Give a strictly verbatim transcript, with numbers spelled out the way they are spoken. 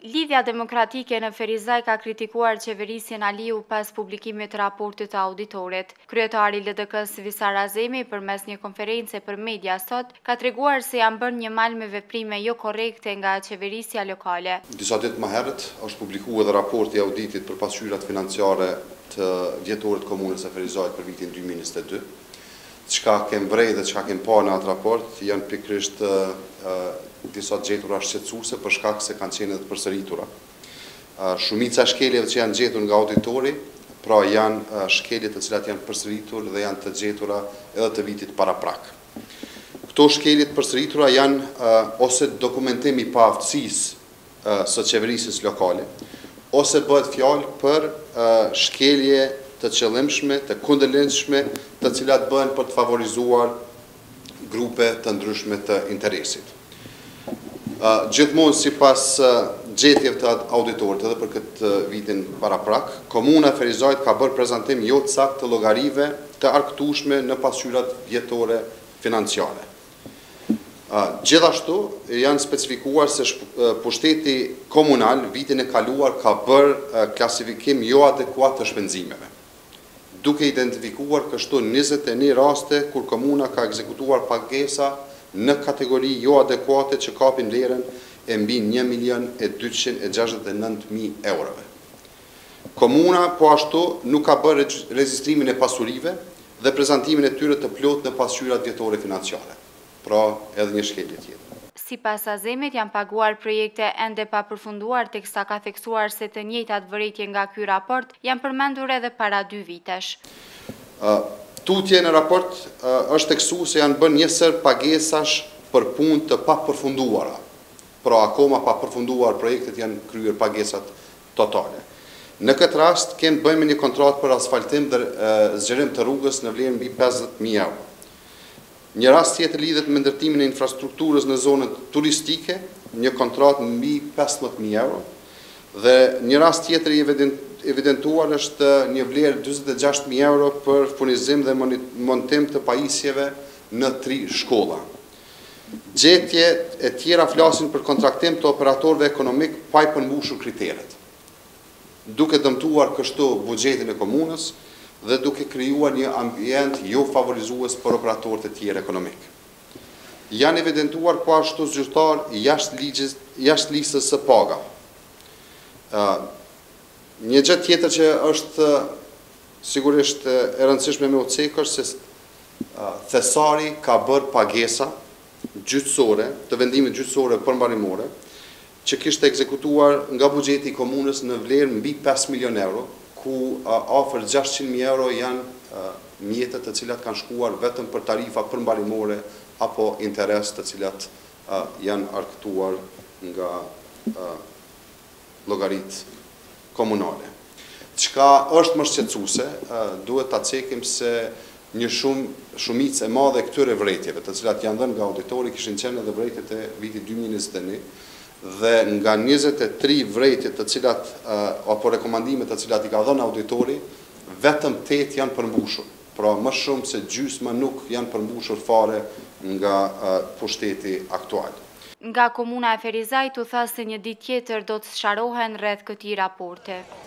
Lidhja Demokratike në Ferizaj ka kritikuar qeverisjen Aliu pas publikimit të raportit të auditorit. Kryetari L D K-s Visar Azemi përmes një konference për media sot ka treguar se janë bërë një mal me veprime jo korrekte nga qeverisja lokale. Disa ditë më herët është publikuar edhe raporti i auditit për pasqyrat financiare të vjetorit të komunës së Ferizajt për vitin dy mijë e njëzet e dy. Çka kem vrej dhe çka kem pa në atë raport janë pikërisht disa gjetura shqetësuese për shkak se kanë qenë edhe të përsëritura. Shumica e shkeljeve që janë gjetur nga auditori, pra janë shkelje të cilat janë përsëritur dhe janë të gjetura edhe të vitit paraprak. Këto shkelje të përsëritura janë ose dokumentim i paaftësisë së qeverisjes lokale, ose bëhet fjalë për shkelje të qëllimshme, të kundërlindshme, të cilat bëhen për të favorizuar grupe të ndryshme të interesit. Gjithmonë sipas gjetjeve të auditorit edhe për këtë vitin paraprak, komuna e Ferizajt ka bërë prezantim jo të saktë të llogarive të arktueshme në pasqyrat vjetore financiare. Gjithashtu janë specifikuar se pushteti komunal vitin e kaluar ka bërë klasifikim jo adekuat të shpenzimeve, duke identifikuar kështu njëzet e një raste kur komuna ka ekzekutuar pagesa në kategori jo adekuate që kapin vlerën e mbi një milion e dyqind e gjashtëdhjetë e nëntë mijë eurove. Komuna po ashtu nuk ka bërë regjistrimin e pasurive dhe prezantimin e tyre të plot në pasqyrat vjetore financiare. Pra edhe një shkelje tjetër. Sipas Azemit janë paguar projekte ende pa përfunduar teksa ka theksuar se të njëjtat vërejtje nga ky raport janë përmendur edhe para dy vitesh. Tutje në raport është theksuar se janë bërë njësër pagesash për punë të pa përfunduara. Pra akoma pa përfunduar projektet janë kryer pagesat totale. Në këtë rast kemë bëjmë një kontratë për asfaltim dhe zgjerim të rrugës në vlerë mbi pesëdhjetë mijë euro. Një rast tjetër lidhet me ndërtimin e infrastrukturës në zonën turistike, një kontratë mbi pesëmbëdhjetë mijë euro, dhe një rast tjetër i evidentuar është një vlerë dyzet e gjashtë mijë euro për furnizim dhe montim të pajisjeve në tri shkolla. Gjetje e tjera flasin për kontraktim të operatorëve ekonomik pa i përmbushur kriteret, duke dëmtuar kështu buxhetin e komunës dhe duke krijuar një ambient jo favorizues për operatorët e tjerë ekonomik. Janë evidentuar po ashtu zyrtar jashtë ligjit, jashtë listës së paga. Një gjë tjetër që është sigurisht e rëndësishme me u cekë është se thesari ka bërë pagesa gjyqësore, të vendimit gjyqësore përmbarimore, që kishte ekzekutuar nga buxheti i komunës në vlerë mbi pesë milion euro, ku afër gjashtëqind mijë euro janë mjetet të cilat kanë shkuar vetëm për tarifa përmbarimore apo interes të cilat janë arktuar nga llogarit komunale. Çka është më shqetësuese, duhet ta cekim se një shumë shumicë e madhe e këtyre vërejtjeve, të cilat janë dhënë nga auditori, kishin qenë edhe vërejtjet e vitit dy mijë e njëzet e një, dhe nga njëzet e tri vërejtje të cilat apo rekomandimet të cilat i ka dhënë auditori, vetëm tetë janë përmbushur. Pra më shumë se gjysma nuk janë përmbushur fare nga pushteti aktual. Nga komuna e Ferizajt u tha se një ditë tjetër do të sqarohen rreth këtij raporti.